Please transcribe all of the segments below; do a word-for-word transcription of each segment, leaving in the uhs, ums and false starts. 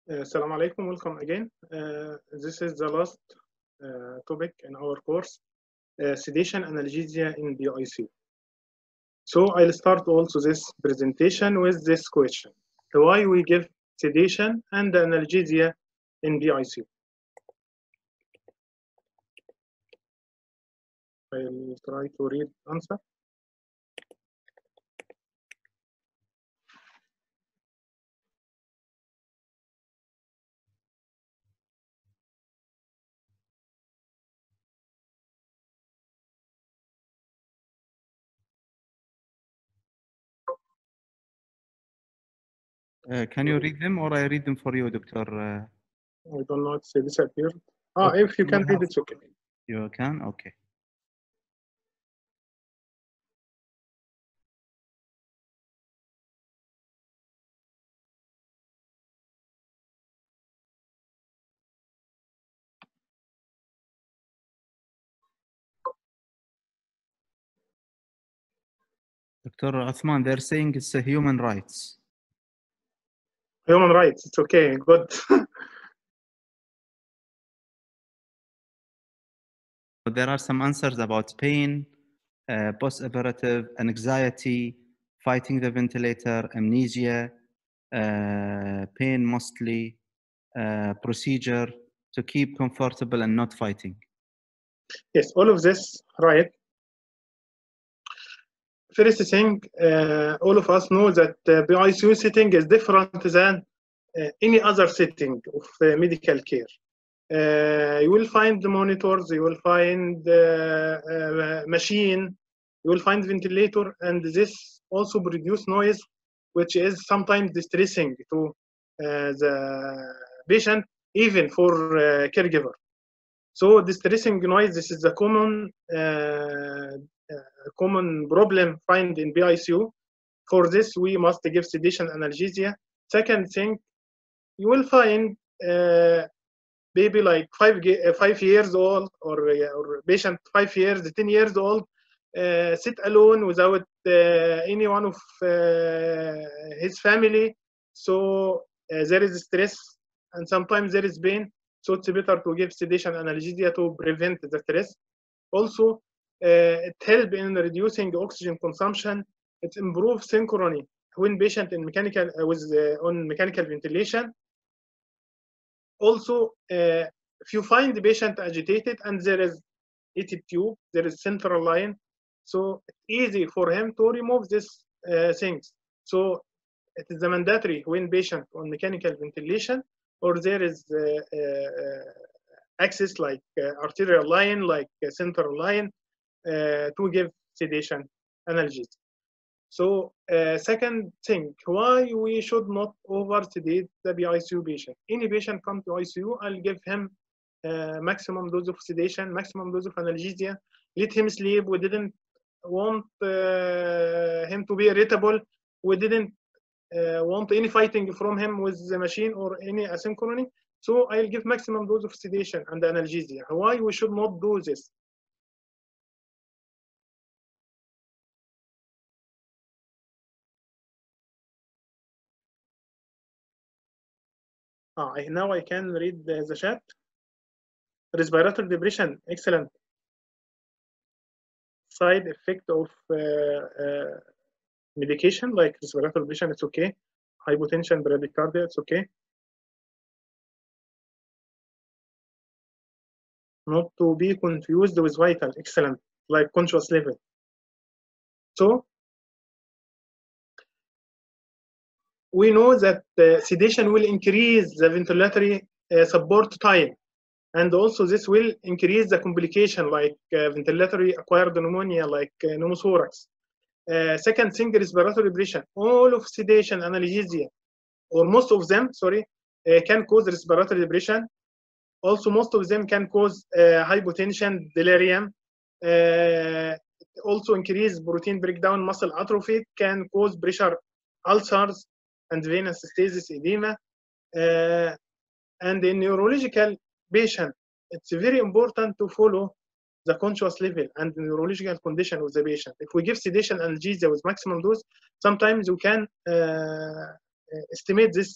Uh, Assalamu alaikum, welcome again. Uh, this is the last uh, topic in our course, uh, sedation analgesia in B I C U. So I'll start also this presentation with this question. Why we give sedation and analgesia in B I C U? I'll try to read answer. Uh, can you read them or I read them for you, Doctor? Uh, I don't know, it's disappeared. Ah, okay, if you can read, it's okay. You can? Okay. Doctor Athman, they're saying it's a human rights. Human rights, it's okay, good. There are some answers about pain, uh, post-operative, anxiety, fighting the ventilator, amnesia, uh, pain mostly, uh, procedure to keep comfortable and not fighting. Yes, all of this, right. First thing, uh, all of us know that uh, B I C U setting is different than uh, any other setting of uh, medical care. Uh, you will find the monitors, you will find uh, uh, machine, you will find ventilator, and this also produce noise, which is sometimes distressing to uh, the patient, even for uh, caregiver. So distressing noise, this is a common uh, uh, common problem find in B I C U. For this, we must give sedation analgesia. Second thing, you will find uh, baby like five uh, five years old or uh, or patient five years, ten years old, uh, sit alone without uh, any one of uh, his family. So uh, there is stress and sometimes there is pain. So it's better to give sedation analgesia to prevent the stress. Also, uh, it helps in reducing oxygen consumption. It improves synchrony when patient in mechanical uh, with uh, on mechanical ventilation. Also, uh, if you find the patient agitated and there is A T tube, there is central line, so it's easy for him to remove these uh, things. So it is a mandatory when patient on mechanical ventilation or there is uh, uh, access like uh, arterial line, like uh, central line, uh, to give sedation analgesia. So uh, second thing, why we should not over sedate the B I C U patient. Any patient come to I C U, I'll give him uh, maximum dose of sedation, maximum dose of analgesia. Let him sleep. We didn't want uh, him to be irritable. We didn't uh, want any fighting from him with the machine or any asynchrony. So I'll give maximum dose of sedation and analgesia. Why we should not do this? Ah, I, now I can read the, the chat. Respiratory depression, excellent. Side effect of uh, uh, medication like respiratory depression, it's okay. Hypotension, bradycardia, it's okay. Not to be confused with vital, excellent, like conscious level. So we know that uh, sedation will increase the ventilatory uh, support time. And also this will increase the complication like uh, ventilatory acquired pneumonia, like uh, pneumothorax. Uh, second thing, respiratory depression. All of sedation, analgesia, or most of them, sorry, uh, can cause respiratory depression. Also, most of them can cause uh, hypotension, delirium. Uh, also increase protein breakdown, muscle atrophy, can cause pressure ulcers and venous stasis edema. Uh, and in neurological patient, it's very important to follow the conscious level and the neurological condition of the patient. If we give sedation analgesia with maximum dose, sometimes you can uh, estimate this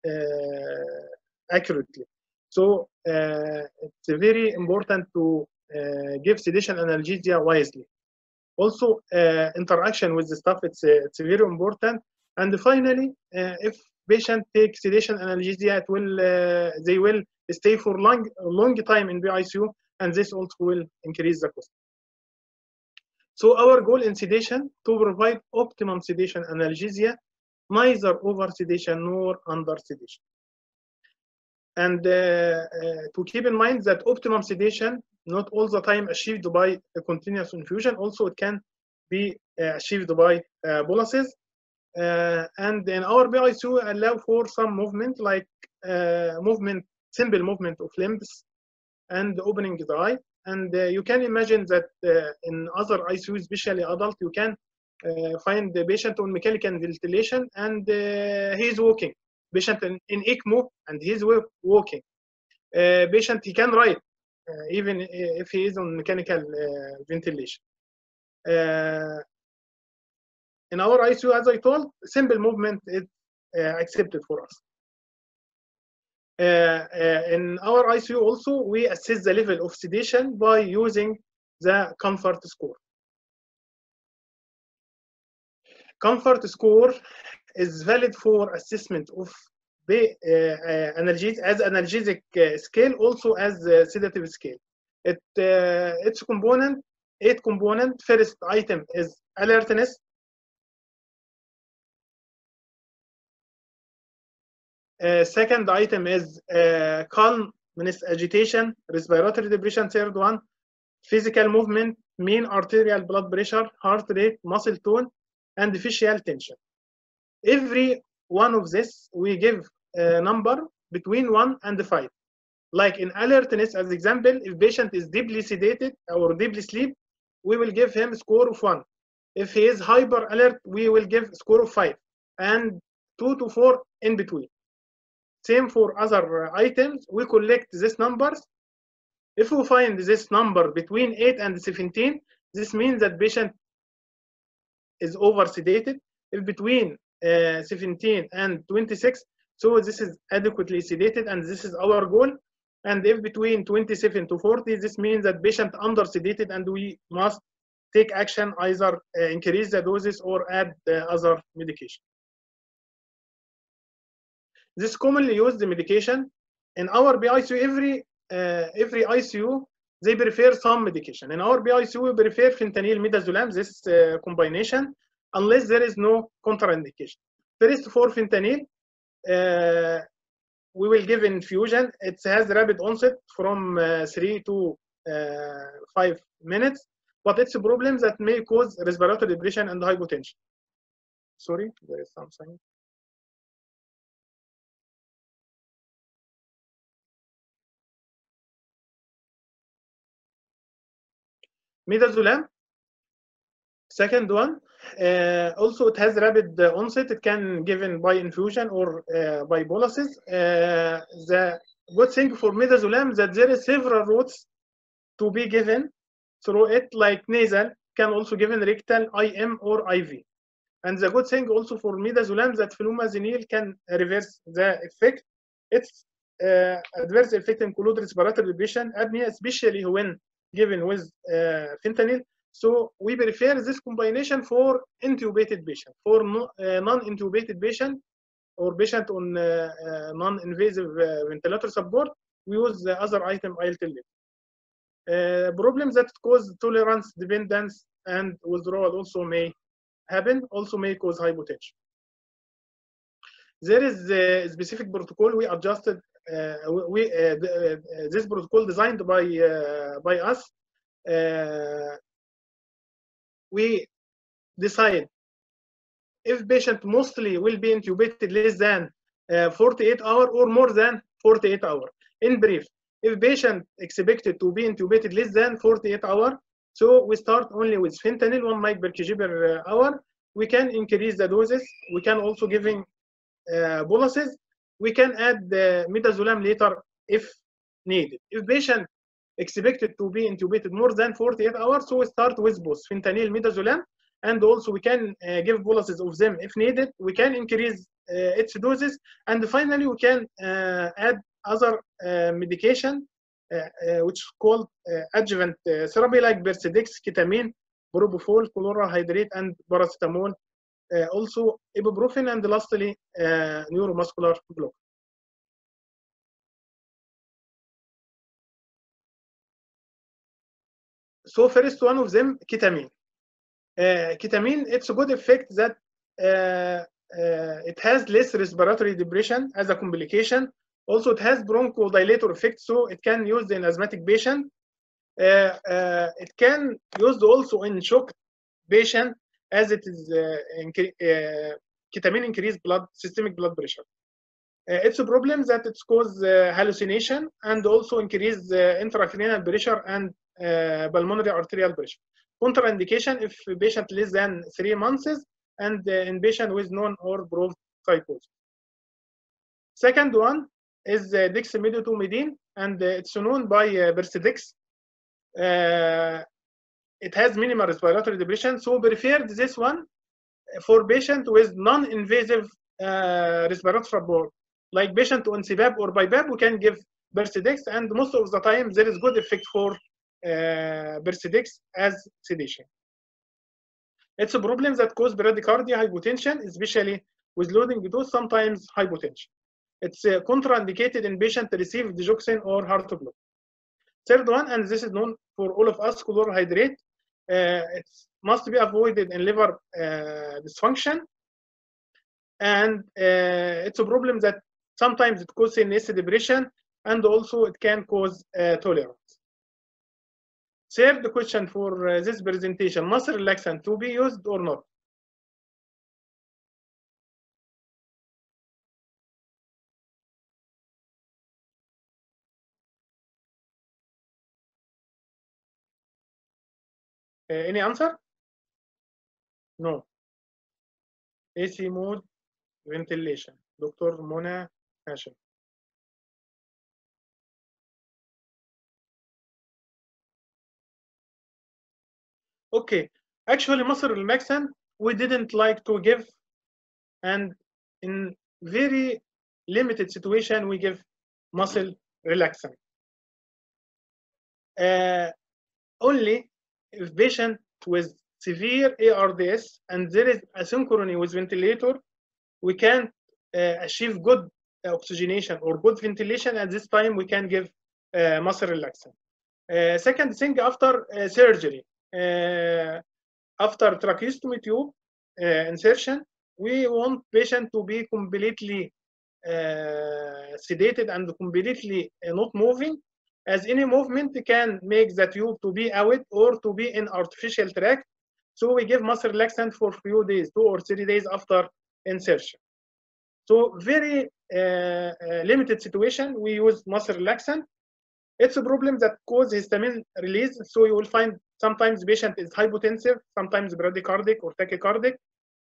uh, accurately. So uh, it's very important to uh, give sedation analgesia wisely. Also, uh, interaction with the staff, it's, uh, it's very important. And finally, uh, if patient take sedation analgesia, it will, uh, they will stay for long, long time in B I C U, and this also will increase the cost. So our goal in sedation, to provide optimum sedation analgesia, neither over sedation nor under sedation. And uh, uh, to keep in mind that optimum sedation, not all the time achieved by a continuous infusion. Also, it can be uh, achieved by uh, boluses. Uh, and in our B I C U, allow for some movement, like uh, movement, simple movement of limbs and opening the eye. And uh, you can imagine that uh, in other I C U, especially adult, you can uh, find the patient on mechanical ventilation and uh, he is walking. Patient in, in ECMO and he is walking. Uh, patient, he can write, uh, even if he is on mechanical uh, ventilation. Uh, in our I C U, as I told, simple movement is uh, accepted for us. Uh, uh, in our I C U also, we assess the level of sedation by using the comfort score. Comfort score is valid for assessment of the uh, uh, analgesic, as analgesic uh, scale, also as uh, sedative scale. It, uh, its component, eight component. First item is alertness. Uh, second item is uh, calm minus agitation, respiratory depression. Third one, physical movement, mean arterial blood pressure, heart rate, muscle tone, and facial tension. Every one of this, we give a number between one and five. Like in alertness, as example, if patient is deeply sedated or deeply sleep, we will give him a score of one. If he is hyper alert, we will give a score of five, and two to four in between. Same for other items, we collect these numbers. If we find this number between eight and seventeen, this means that patient is over sedated. If between uh, seventeen and twenty-six, so this is adequately sedated, and this is our goal. And if between twenty-seven to forty, this means that patient under sedated, and we must take action, either uh, increase the doses or add uh, other medication. This commonly used medication in our B I C U. Every uh, every I C U, they prefer some medication. In our B I C U, we prefer fentanyl midazolam, this uh, combination, unless there is no contraindication. First, for fentanyl, uh, we will give infusion. It has rapid onset from uh, three to uh, five minutes, but it's a problem that may cause respiratory depression and hypotension. Sorry, there is something. Midazolam, second one, uh, also it has rapid uh, onset. It can given by infusion or uh, by boluses. Uh, the good thing for midazolam that there is several routes to be given through it, like nasal, can also given rectal, I M or I V. And the good thing also for midazolam that flumazenil can reverse the effect. Its uh, adverse effect include respiratory depression, apnea, especially when given with uh, fentanyl. So we prefer this combination for intubated patient. For no, uh, non-intubated patient or patient on uh, uh, non-invasive uh, ventilator support, we use the other item I'll tell you. Uh, problems that cause tolerance, dependence, and withdrawal also may happen, also may cause hypotension. There is a specific protocol we adjusted. Uh, we uh, the, uh, this protocol designed by uh, by us. Uh, we decide if patient mostly will be intubated less than uh, forty-eight hours or more than forty-eight hours. In brief, if patient expected to be intubated less than forty-eight hours, so we start only with fentanyl, one mic per kg per hour. We can increase the doses. We can also giving uh, boluses. We can add the midazolam later if needed. If patient expected to be intubated more than forty-eight hours, so we start with both fentanyl, midazolam, and also we can uh, give boluses of them if needed. We can increase uh, its doses. And finally, we can uh, add other uh, medication, uh, uh, which is called uh, adjuvant uh, therapy, like Persidex, ketamine, propofol, chlorohydrate, and paracetamol. Uh, also ibuprofen, and lastly, uh, neuromuscular block. So first one of them, ketamine. Uh, ketamine, it's a good effect that uh, uh, it has less respiratory depression as a complication. Also, it has bronchodilator effect, so it can use in asthmatic patient. Uh, uh, it can used also in shock patient, as it is uh, uh, ketamine increase blood systemic blood pressure. Uh, it's a problem that it's cause uh, hallucination and also increase uh, intracranial pressure and uh, pulmonary arterial pressure. Contraindication if patient less than three months and uh, in patient with known or proved psychosis. Second one is uh, dexmedetomidine, and uh, it's known by uh, Persidex. Uh, it has minimal respiratory depression, so preferred this one for patient with non-invasive uh, respiratory support. Like patient on C PAP or BiPAP, we can give Persidex, and most of the time there is good effect for uh, Persidex as sedation. It's a problem that causes bradycardia, hypotension, especially with loading dose, sometimes hypotension. It's uh, contraindicated in patient to receive digoxin or heart block. Third one, and this is known for all of us, chlorohydrate. Uh, it must be avoided in liver uh, dysfunction. And uh, it's a problem that sometimes it causes C N S depression, and also it can cause uh, tolerance. Third question for uh, this presentation, muscle relaxant to be used or not? Uh, any answer? No. A C mode ventilation. Doctor Mona Hashim. Okay, actually muscle relaxant we didn't like to give, and in very limited situation we give muscle relaxant. Uh, only if patient with severe A R D S and there is asynchrony with ventilator, we can uh, achieve good oxygenation or good ventilation. At this time, we can give uh, muscle relaxant. Uh, second thing, after uh, surgery, uh, after tracheostomy tube uh, insertion, we want patient to be completely uh, sedated and completely uh, not moving, as any movement can make the tube to be out or to be in artificial tract. So we give muscle relaxant for few days, two or three days after insertion. So very uh, uh, limited situation, we use muscle relaxant. It's a problem that causes histamine release. So you will find sometimes the patient is hypotensive, sometimes bradycardic or tachycardic.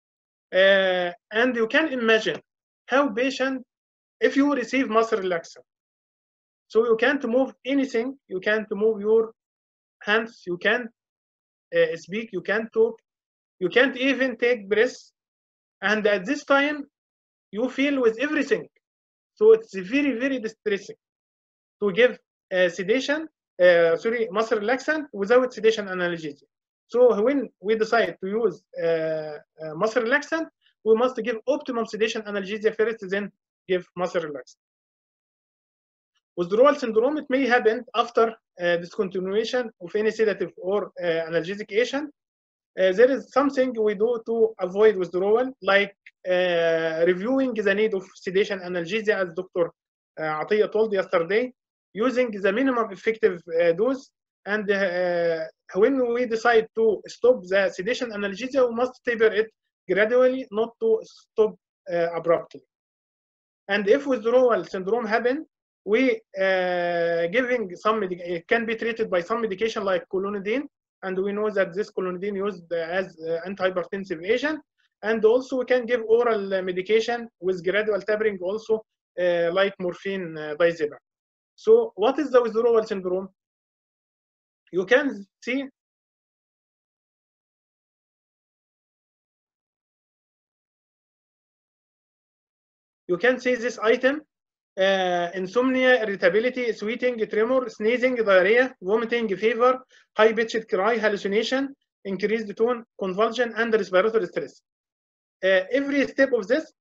Uh, and you can imagine how patient, if you receive muscle relaxant, so you can't move anything, you can't move your hands, you can't uh, speak, you can't talk, you can't even take breaths. And at this time, you feel with everything. So it's very, very distressing to give uh, sedation, uh, sorry, muscle relaxant without sedation analgesia. So when we decide to use uh, uh, muscle relaxant, we must give optimum sedation analgesia first, then give muscle relaxant. Withdrawal syndrome, it may happen after uh, discontinuation of any sedative or uh, analgesic agent. Uh, there is something we do to avoid withdrawal, like uh, reviewing the need of sedation analgesia, as Doctor Uh, Atiyah told yesterday, using the minimum effective uh, dose. And uh, when we decide to stop the sedation analgesia, we must taper it gradually, not to stop uh, abruptly. And if withdrawal syndrome happen, we uh, giving some, it can be treated by some medication like clonidine, and we know that this clonidine used as uh, antihypertensive agent. And also we can give oral medication with gradual tapering also, uh, like morphine uh, diazepam. So what is the withdrawal syndrome? You can see You can see this item: uh, insomnia, irritability, sweating, tremor, sneezing, diarrhea, vomiting, fever, high-pitched cry, hallucination, increased tone, convulsion, and respiratory stress. Uh, every step of this,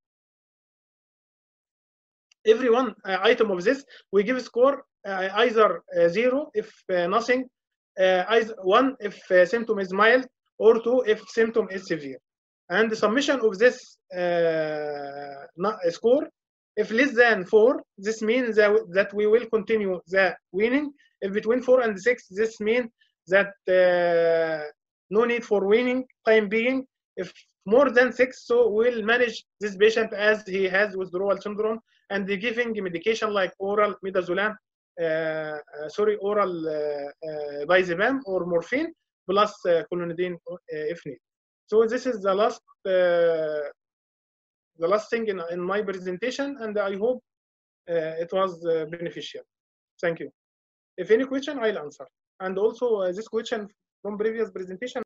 every one uh, item of this, we give a score uh, either uh, zero if uh, nothing, uh, either one if uh, symptom is mild, or two if symptom is severe. And the summation of this uh, score, if less than four, this means that, that we will continue the weaning. If between four and six, this means that uh, no need for weaning time being. If more than six, so we'll manage this patient as he has withdrawal syndrome, and giving medication like oral midazolam, uh, uh, sorry, oral uh, uh, diazepam or morphine plus uh, clonidine uh, if needed. So this is the last uh, the last thing in, in my presentation, and I hope uh, it was uh, beneficial. Thank you. If any question, I'll answer. And also uh, this question from previous presentation.